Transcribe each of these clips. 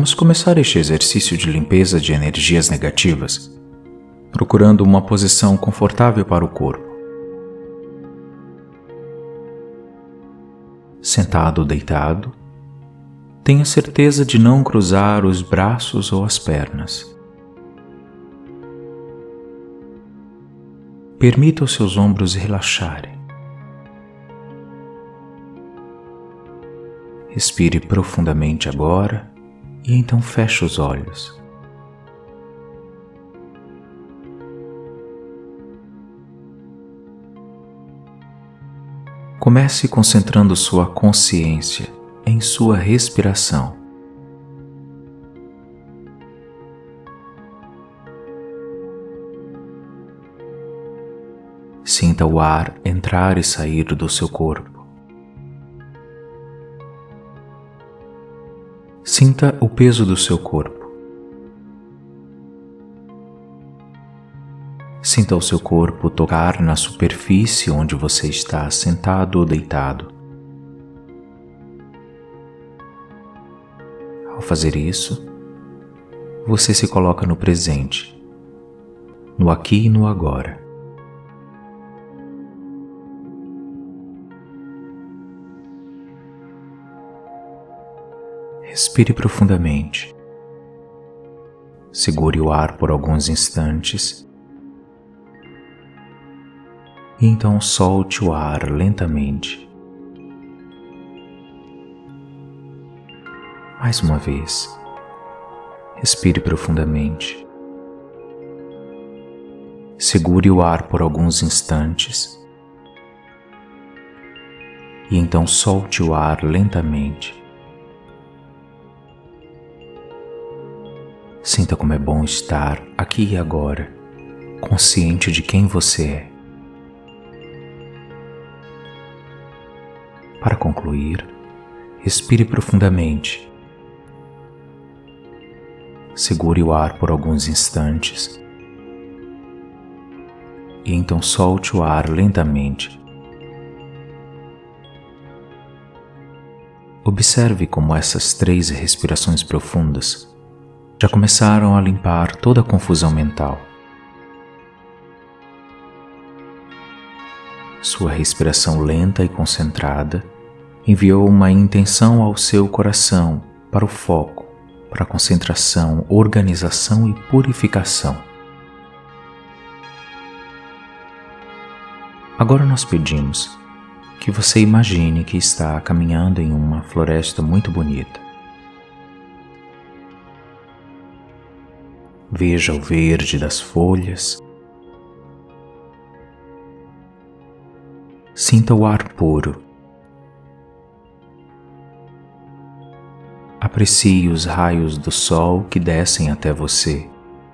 Vamos começar este exercício de limpeza de energias negativas, procurando uma posição confortável para o corpo. Sentado ou deitado, tenha certeza de não cruzar os braços ou as pernas. Permita os seus ombros relaxarem. Respire profundamente agora e então feche os olhos. Comece concentrando sua consciência em sua respiração. Sinta o ar entrar e sair do seu corpo. Sinta o peso do seu corpo. Sinta o seu corpo tocar na superfície onde você está sentado ou deitado. Ao fazer isso, você se coloca no presente, no aqui e no agora. Respire profundamente. Segure o ar por alguns instantes e então solte o ar lentamente. Mais uma vez, respire profundamente. Segure o ar por alguns instantes e então solte o ar lentamente. Sinta como é bom estar aqui e agora, consciente de quem você é. Para concluir, respire profundamente. Segure o ar por alguns instantes e então solte o ar lentamente. Observe como essas 3 respirações profundas já começaram a limpar toda a confusão mental. Sua respiração lenta e concentrada enviou uma intenção ao seu coração para o foco, para a concentração, organização e purificação. Agora nós pedimos que você imagine que está caminhando em uma floresta muito bonita. Veja o verde das folhas. Sinta o ar puro. Aprecie os raios do sol que descem até você.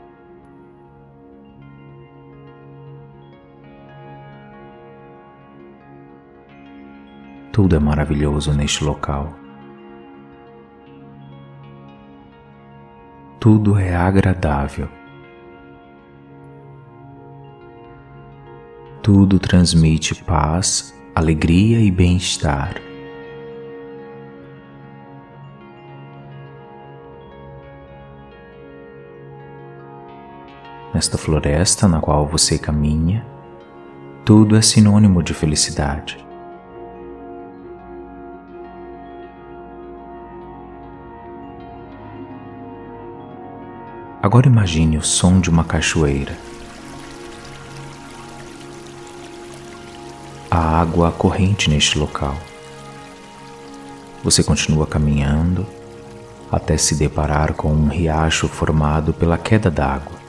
Tudo é maravilhoso neste local. Tudo é agradável. Tudo transmite paz, alegria e bem-estar. Nesta floresta na qual você caminha, tudo é sinônimo de felicidade. Agora imagine o som de uma cachoeira. A água corrente neste local. Você continua caminhando até se deparar com um riacho formado pela queda d'água.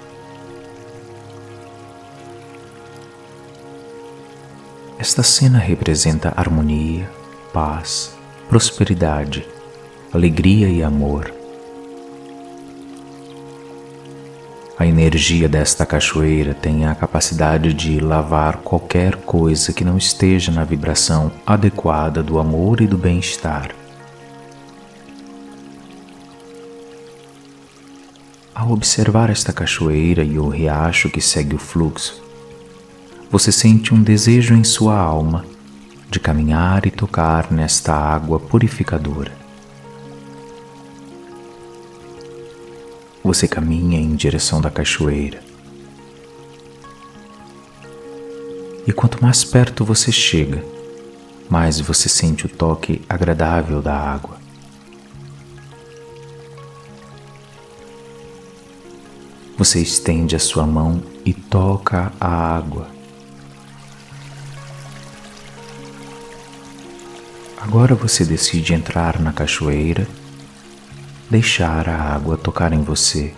Esta cena representa harmonia, paz, prosperidade, alegria e amor. A energia desta cachoeira tem a capacidade de lavar qualquer coisa que não esteja na vibração adequada do amor e do bem-estar. Ao observar esta cachoeira e o riacho que segue o fluxo, você sente um desejo em sua alma de caminhar e tocar nesta água purificadora. Você caminha em direção da cachoeira. E quanto mais perto você chega, mais você sente o toque agradável da água. Você estende a sua mão e toca a água. Agora você decide entrar na cachoeira, deixar a água tocar em você.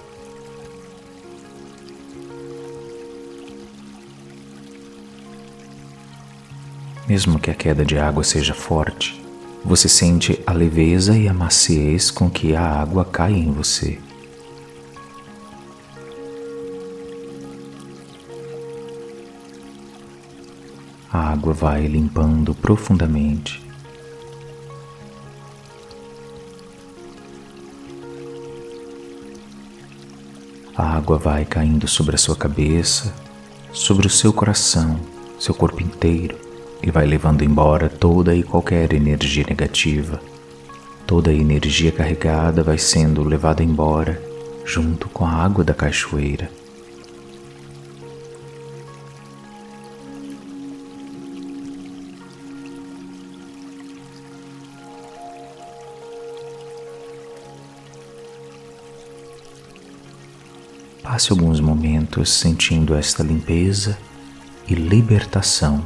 Mesmo que a queda de água seja forte, você sente a leveza e a maciez com que a água cai em você. A água vai limpando profundamente. A água vai caindo sobre a sua cabeça, sobre o seu coração, seu corpo inteiro, e vai levando embora toda e qualquer energia negativa. Toda a energia carregada vai sendo levada embora junto com a água da cachoeira. Passe alguns momentos sentindo esta limpeza e libertação.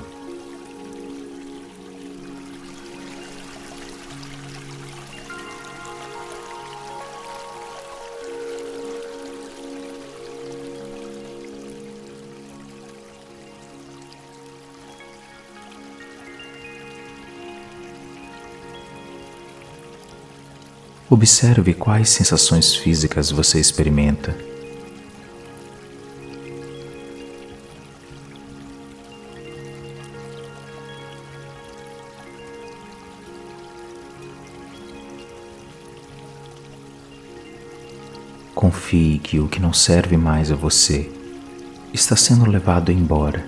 Observe quais sensações físicas você experimenta. Confie que o que não serve mais a você está sendo levado embora.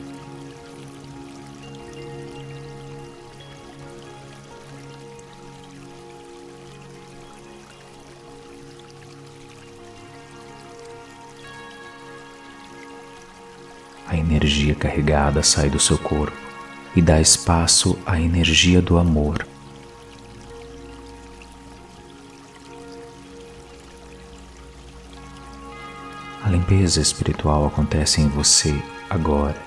A energia carregada sai do seu corpo e dá espaço à energia do amor. A limpeza espiritual acontece em você agora.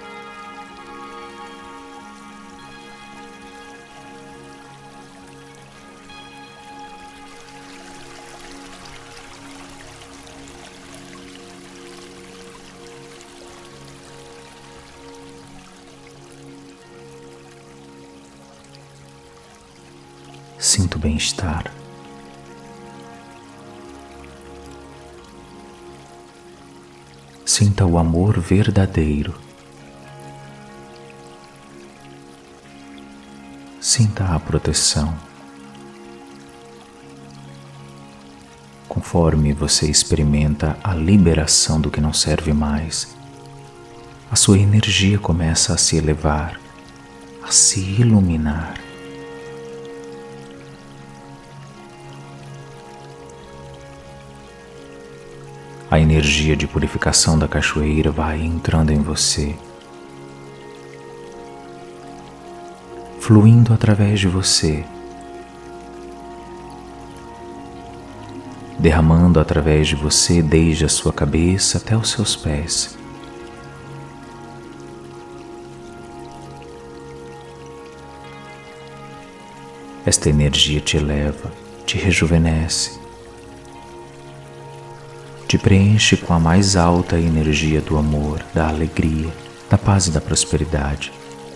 Sinto bem-estar. Sinta o amor verdadeiro. Sinta a proteção. Conforme você experimenta a liberação do que não serve mais, a sua energia começa a se elevar, a se iluminar. A energia de purificação da cachoeira vai entrando em você, fluindo através de você, derramando através de você desde a sua cabeça até os seus pés. Esta energia te eleva, te rejuvenesce, te preenche com a mais alta energia do amor, da alegria, da paz e da prosperidade.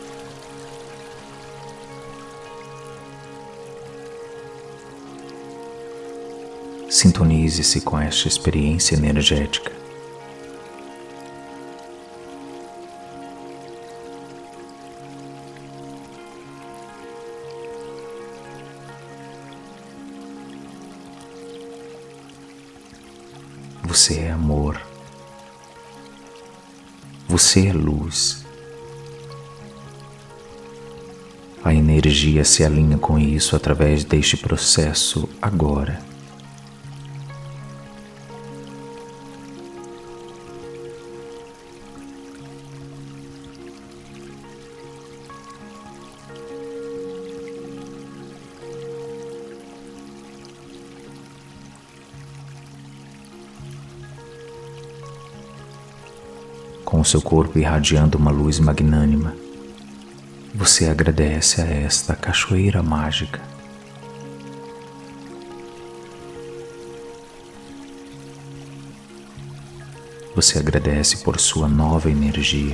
Sintonize-se com esta experiência energética. Você é amor. Você é luz. A energia se alinha com isso através deste processo agora. com seu corpo irradiando uma luz magnânima. Você agradece a esta cachoeira mágica. Você agradece por sua nova energia.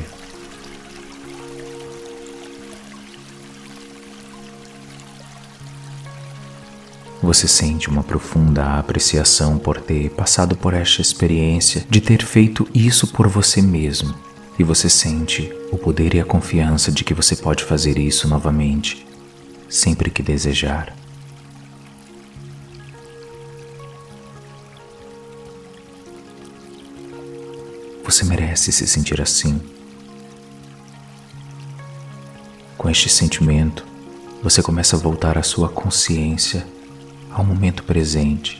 Você sente uma profunda apreciação por ter passado por esta experiência, de ter feito isso por você mesmo. E você sente o poder e a confiança de que você pode fazer isso novamente, sempre que desejar. Você merece se sentir assim. Com este sentimento, você começa a voltar a sua consciência ao momento presente.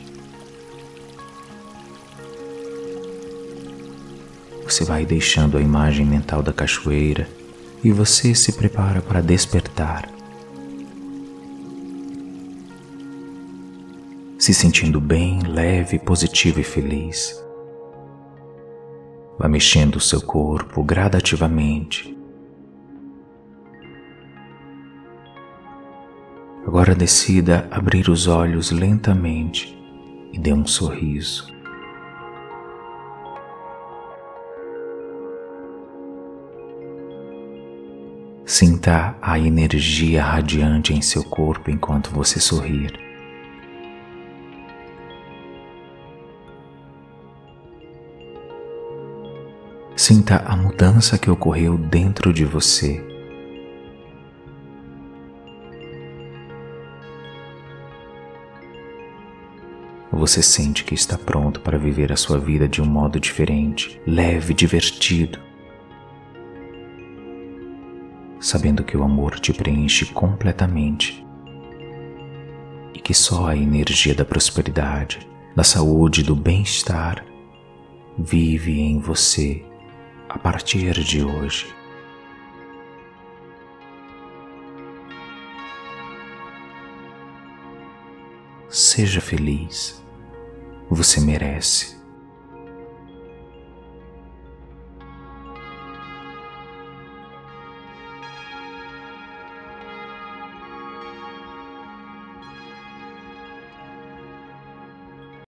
Você vai deixando a imagem mental da cachoeira e você se prepara para despertar, se sentindo bem, leve, positivo e feliz. Vai mexendo o seu corpo gradativamente. Agora decida abrir os olhos lentamente e dê um sorriso. Sinta a energia radiante em seu corpo enquanto você sorrir. Sinta a mudança que ocorreu dentro de você. Você sente que está pronto para viver a sua vida de um modo diferente, leve, divertido, sabendo que o amor te preenche completamente e que só a energia da prosperidade, da saúde e do bem-estar vive em você a partir de hoje. Seja feliz. Você merece.